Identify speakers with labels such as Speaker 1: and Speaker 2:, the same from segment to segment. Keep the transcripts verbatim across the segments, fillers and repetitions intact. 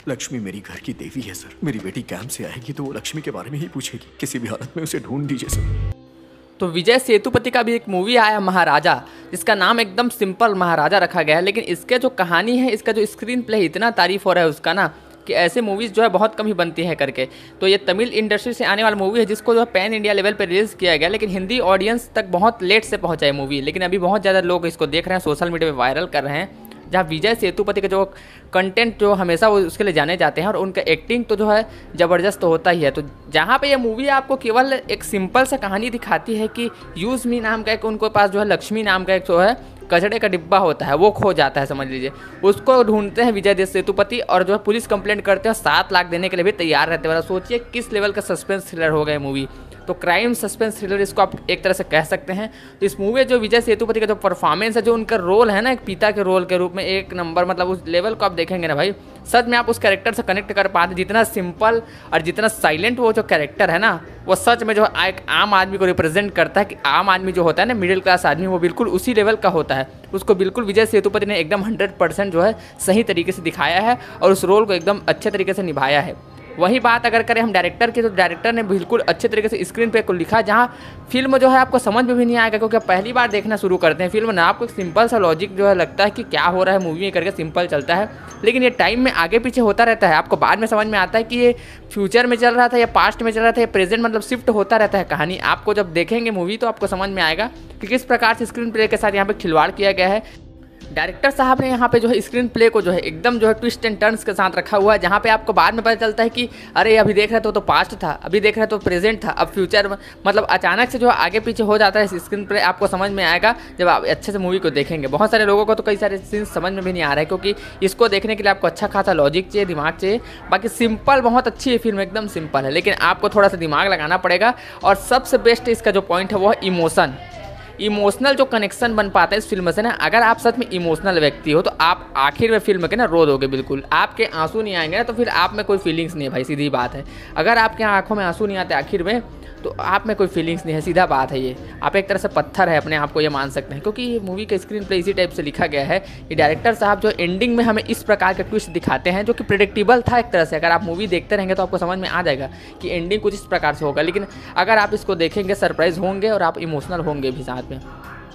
Speaker 1: लक्ष्मी मेरी घर की देवी है सर। मेरी बेटी कैंप से आएगी तो वो लक्ष्मी के बारे में ही पूछेगी। किसी भी हालत में उसे ढूंढ दीजिए सर।
Speaker 2: तो विजय सेतुपति का भी एक मूवी आया महाराजा, जिसका नाम एकदम सिंपल महाराजा रखा गया है, लेकिन इसके जो कहानी है, इसका जो स्क्रीन प्ले इतना तारीफ हो रहा है उसका ना, कि ऐसे मूवीज़ जो है बहुत कम ही बनती है करके। तो ये तमिल इंडस्ट्री से आने वाली मूवी है, जिसको जो है पैन इंडिया लेवल पे रिलीज़ किया गया, लेकिन हिंदी ऑडियंस तक बहुत लेट से पहुंचा है मूवी। लेकिन अभी बहुत ज़्यादा लोग इसको देख रहे हैं, सोशल मीडिया पे वायरल कर रहे हैं, जहाँ विजय सेतुपति का जो कंटेंट जो हमेशा वो उसके लिए जाने जाते हैं, और उनका एक्टिंग तो जो है ज़बरदस्त तो होता ही है। तो जहाँ पे ये मूवी आपको केवल एक सिंपल सा कहानी दिखाती है कि यूज़ मी नाम का एक उनके पास जो है लक्ष्मी नाम का एक जो है कचड़े का डिब्बा होता है, वो खो जाता है समझ लीजिए। उसको ढूंढते हैं विजय सेतुपति, और जो है पुलिस कंप्लेंट करते हैं, सात लाख देने के लिए भी तैयार रहते हैं। सोचिए किस लेवल का सस्पेंस थ्रिलर हो गया मूवी। तो क्राइम सस्पेंस थ्रिलर इसको आप एक तरह से कह सकते हैं। तो इस मूवी में जो विजय सेतुपति का जो परफॉर्मेंस है, जो उनका रोल है ना एक पिता के रोल के रूप में, एक नंबर, मतलब उस लेवल को आप देखेंगे ना भाई, सच में आप उस कैरेक्टर से कनेक्ट कर पाते। जितना सिंपल और जितना साइलेंट वो जो कैरेक्टर है ना, वो सच में जो एक आम आदमी को रिप्रेजेंट करता है, कि आम आदमी जो होता है ना, मिडिल क्लास आदमी, वो बिल्कुल उसी लेवल का होता है। उसको बिल्कुल विजय सेतुपति ने एकदम हंड्रेड परसेंट जो है सही तरीके से दिखाया है, और उस रोल को एकदम अच्छे तरीके से निभाया है। वही बात अगर करें हम डायरेक्टर की, तो डायरेक्टर ने बिल्कुल अच्छे तरीके से स्क्रीन पे को लिखा, जहाँ फिल्म जो है आपको समझ में भी नहीं आएगा, क्योंकि आप पहली बार देखना शुरू करते हैं फिल्म ना, आपको एक सिंपल सा लॉजिक जो है लगता है कि क्या हो रहा है मूवी में करके, सिंपल चलता है। लेकिन ये टाइम में आगे पीछे होता रहता है, आपको बाद में समझ में आता है कि ये फ्यूचर में चल रहा था या पास्ट में चल रहा था या प्रेजेंट, मतलब शिफ्ट होता रहता है कहानी। आपको जब देखेंगे मूवी तो आपको समझ में आएगा कि किस प्रकार से स्क्रीन प्ले के साथ यहाँ पे खिलवाड़ किया गया है। डायरेक्टर साहब ने यहाँ पे जो है स्क्रीन प्ले को जो है एकदम जो है ट्विस्ट एंड टर्न्स के साथ रखा हुआ है, जहाँ पे आपको बाद में पता चलता है कि अरे अभी देख रहे तो तो पास्ट था, अभी देख रहे तो प्रेजेंट था, अब फ्यूचर में, मतलब अचानक से जो आगे पीछे हो जाता है स्क्रीन प्ले। आपको समझ में आएगा जब आप अच्छे से मूवी को देखेंगे। बहुत सारे लोगों को तो कई सारे सीन्स समझ में भी नहीं आ रहा है, क्योंकि इसको देखने के लिए आपको अच्छा खासा लॉजिक चाहिए, दिमाग चाहिए। बाकी सिंपल बहुत अच्छी है फिल्म, एकदम सिंपल है, लेकिन आपको थोड़ा सा दिमाग लगाना पड़ेगा। और सबसे बेस्ट इसका जो पॉइंट है वो है इमोशन। इमोशनल जो कनेक्शन बन पाता है इस फिल्म से ना, अगर आप सच में इमोशनल व्यक्ति हो तो आप आखिर में फिल्म के ना रो दोगे बिल्कुल। आपके आंसू नहीं आएंगे ना, तो फिर आप में कोई फीलिंग्स नहीं है भाई, सीधी बात है। अगर आपके आंखों में आंसू नहीं आते आखिर में, तो आप में कोई फीलिंग्स नहीं है, सीधा बात है। ये आप एक तरह से पत्थर है अपने आप को, ये मान सकते हैं, क्योंकि ये मूवी का स्क्रीन प्ले इसी टाइप से लिखा गया है कि डायरेक्टर साहब जो एंडिंग में हमें इस प्रकार के ट्विस्ट दिखाते हैं, जो कि प्रेडिक्टेबल था एक तरह से। अगर आप मूवी देखते रहेंगे तो आपको समझ में आ जाएगा कि एंडिंग कुछ इस प्रकार से होगा, लेकिन अगर आप इसको देखेंगे सरप्राइज होंगे और आप इमोशनल होंगे भी साथ में।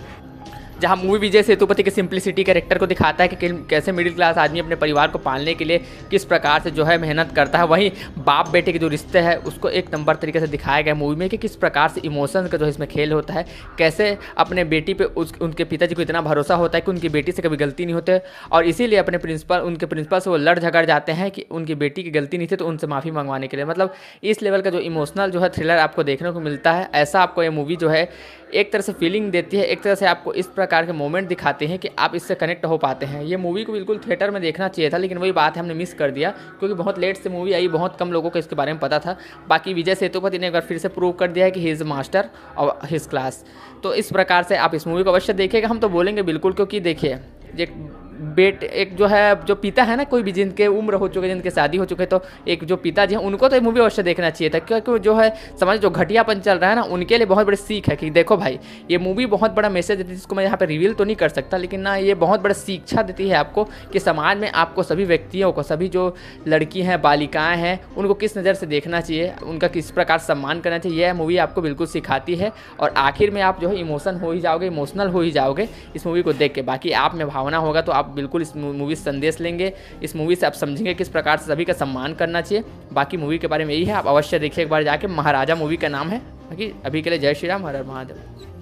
Speaker 2: जहाँ मूवी विजय सेतुपति के सिंप्लिसिटी कैरेक्टर को दिखाता है कि कैसे मिडिल क्लास आदमी अपने परिवार को पालने के लिए किस प्रकार से जो है मेहनत करता है, वहीं बाप बेटे के जो रिश्ते हैं उसको एक नंबर तरीके से दिखाया गया मूवी में, कि किस प्रकार से इमोशंस का जो इसमें खेल होता है, कैसे अपने बेटी पे उस उनके पिताजी को इतना भरोसा होता है कि उनकी बेटी से कभी गलती नहीं होती, और इसीलिए अपने प्रिंसिपल उनके प्रिंसिपल से वो लड़ झगड़ जाते हैं कि उनकी बेटी की गलती नहीं थी, तो उनसे माफ़ी मंगवाने के लिए। मतलब इस लेवल का जो इमोशनल जो है थ्रिलर आपको देखने को मिलता है। ऐसा आपको ये मूवी जो है एक तरह से फीलिंग देती है, एक तरह से आपको इस प्रकार के मोमेंट दिखाते हैं कि आप इससे कनेक्ट हो पाते हैं। ये मूवी को बिल्कुल थिएटर में देखना चाहिए था, लेकिन वही बात है हमने मिस कर दिया, क्योंकि बहुत लेट से मूवी आई, बहुत कम लोगों को इसके बारे में पता था। बाकी विजय सेतुपति ने एक बार फिर से प्रूव कर दिया है कि he is master of his class. तो इस प्रकार से आप इस मूवी को अवश्य देखिएगा, हम तो बोलेंगे बिल्कुल, क्योंकि देखिए एक बेट एक जो है जो पिता है ना, कोई भी जिनके उम्र हो चुके, जिनके शादी हो चुके, तो एक जो पिताजी हैं उनको तो ये मूवी अवश्य देखना चाहिए था, क्योंकि जो है समाज जो घटियापन चल रहा है ना, उनके लिए बहुत बड़ी सीख है कि देखो भाई, ये मूवी बहुत बड़ा मैसेज देती है, जिसको मैं यहाँ पे रिवील तो नहीं कर सकता, लेकिन ना ये बहुत बड़ा शिक्षा देती है आपको कि समाज में आपको सभी व्यक्तियों को, सभी जो लड़की हैं, बालिकाएँ हैं, उनको किस नज़र से देखना चाहिए, उनका किस प्रकार सम्मान करना चाहिए। यह मूवी आपको बिल्कुल सिखाती है, और आखिर में आप जो है इमोशन हो ही जाओगे, इमोशनल हो ही जाओगे इस मूवी को देख के। बाकी आप में भावना होगा तो आप बिल्कुल इस मूवी से संदेश लेंगे, इस मूवी से आप समझेंगे किस प्रकार से सभी का सम्मान करना चाहिए। बाकी मूवी के बारे में यही है, आप अवश्य देखिए एक बार जाके। महाराजा मूवी का नाम है। बाकी अभी के लिए जय श्री राम, हर हर महादेव।